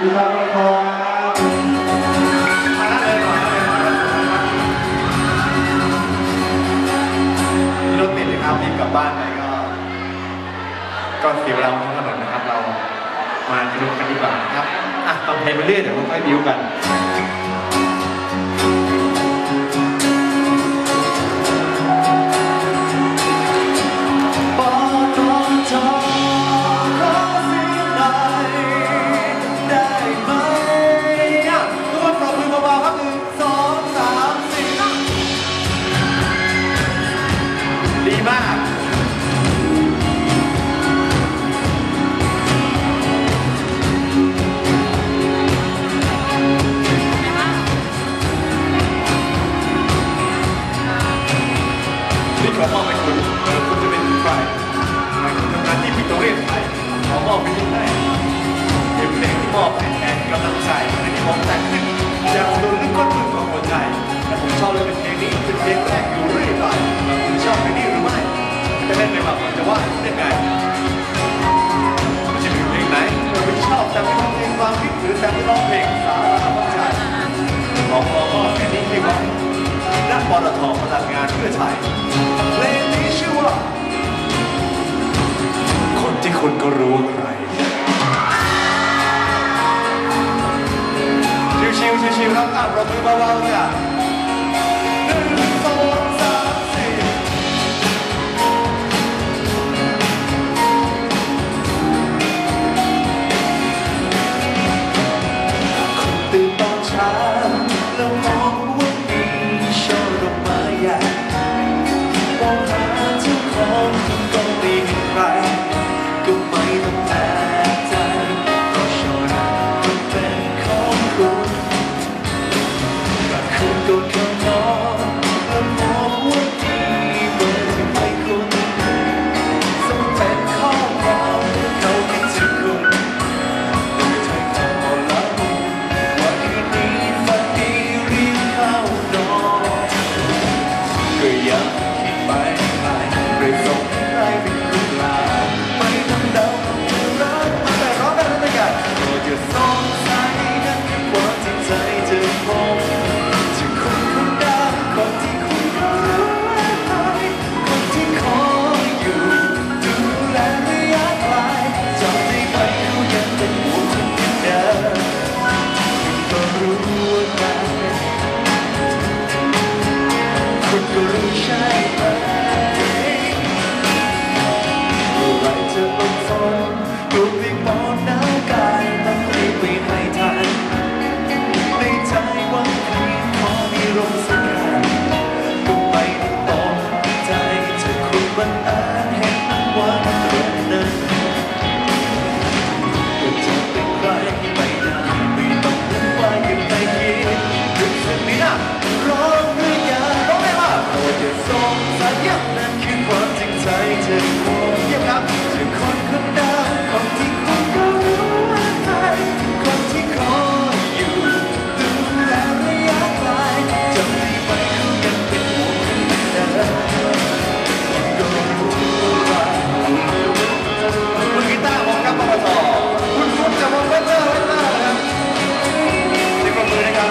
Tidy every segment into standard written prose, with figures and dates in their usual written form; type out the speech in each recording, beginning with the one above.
พี่ครับพอมาเลยหน่อยที่รถติดเลยครับรีบกลับบ้านไปก็เสียเวลาบนถนนนะครับเรามาดูกันดีกว่าครับฟังเพลงไปเรื่อยเดี๋ยวค่อยบิ้วกันขอมอบให้คุณคุณจะเป็นใครคุณทำงานที่พิโตเรียนไทยขอมอบให้คุณให้เป็นเพลงที่มอบให้แทนกำลังใจที่ผมแต่งขึ้นจากดวงลึกก้นบึ้งของหัวใจและผมชอบเลยเป็นเพลงนี้เป็นเพลงแรกอยู่เรื่อยไปคุณชอบเพลงนี้หรือไม่จะเล่นในแบบมันจะว่าได้ไงมันจะมีเพลงไหนคุณชอบแต่ไม่ร้องเพลงความคิดหรือแต่ไม่ร้องเพลงสาระวัฒนใจขอมอบเพลงนี้ให้กับนักบอลทองพลังงานเพื่อไทยเพลงนี้ชื่อว่าคนที่คุณก็รู้ใครชิวๆครับเรามือเบาๆจ้ะ1 2 3 4คนตื่นตอนเช้าแล้วมองว่ามีโชว์ดอกไม้ใหญ่มองหาเจ้าของก็ไม่เห็นใครก็ไม่ต้องแปลกใจเพราะโชว์นั้นก็เป็นของคุณกลางคืนก็เข้านอนแล้วมองว่ามีเบอร์ที่ไม่คุ้นส่งเป็นข้อความเขาคิดถึงคุณแต่ไม่ใช่คำบอกเล่าว่าคืนนี้ฝันดีรีบเข้านอนก็ยังคิดไปไปส่งให้ใครเป็นคุณลาไม่ต้องเดาจะรักมันแต่ร้องได้แล้วกันก็จะสงสัยนั่นคือความจริงใจจะพบจะคนคนดังคนที่คุณก็รู้คนที่คอยอยู่ดูแลระยะไกลจำได้ไหมเขายังเป็นห่วงคุณอย่างเดิมคุณก็รู้ว่าใครคุณก็รู้ใช่ไหมไรจะอดทนดูไปมองหน้ากายต้องรีบไปให้ทันในใจว่าคืนขอมีลมสักการก็ไม่ต้องตกใจถ้าคุณบังเอิญเห็นว่าคนนั้นก็จะเป็นใครไม่ได้ไม่ต้องนึกว่ายังไงคิดถึงสิ่งนี้นะร้องหรือยังร้องได้ป่ะโอ้จะสงสัยอย่างนั้นคือความจริงใจเธอคงเยี่ยมครับจะคนคนดังคนที่คุณก็รู้ว่าใครคนที่คอยอยู่ดูแลระยะไกลจำได้ไหมเขายังเป็นห่วงคุณเหมือนเดิมคุณก็รู้ว่ามือกีตาร์ของกัปปตคุณฟุ๊กจะมองเวทเตอร์นะครับนี่ปรบมือนะครับ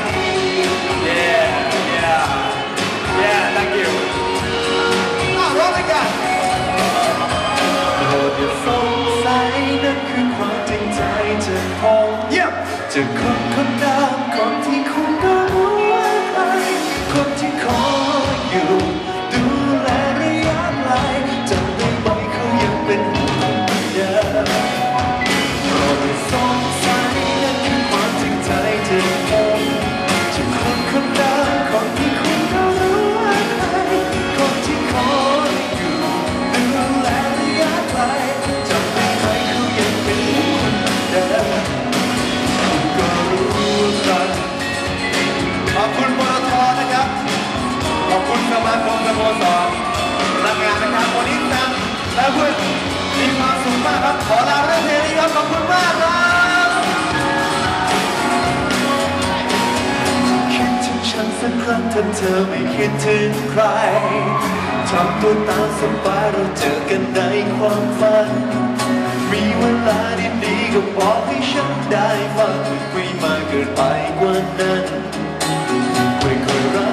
yeah thank you ร้องด้วยกันโปรดอย่าสงสัยนั่นคือความจริงใจจะพอเยี่ยมจะคนคนดังคนที่คุณก็รู้ว่าใครคนที่คอยอยู่ดูแลระยะไกลจำได้ไหมเขายังเป็นห่วงเดิมโปรดอย่าสงสัยนั่นคือความจริงใจจะพอจะคนคนดังคนที่คุณก็รู้ว่าใครคนที่คอยอยู่ดูแลระยะไกลจำได้ไหมเขายังเป็นห่วงเดิมคุณก็รู้กันขอบคุณปตท.นะครับขอบคุณสมาคมสโมสรพนักงานนะครับวันนี้นำและเพื่อนมีความสุขมากครับขอลาเรื่องเพลงนี้ครับขอบคุณมากครับคิดถึงฉันสักครั้งถ้าเธอไม่คิดถึงใครทำตัวตามสบายเราเจอกันในความฝันมีเวลาดีๆก็บอกให้ฉันได้ฟังไม่มากเกินไปกว่านั้นไม่เคยรั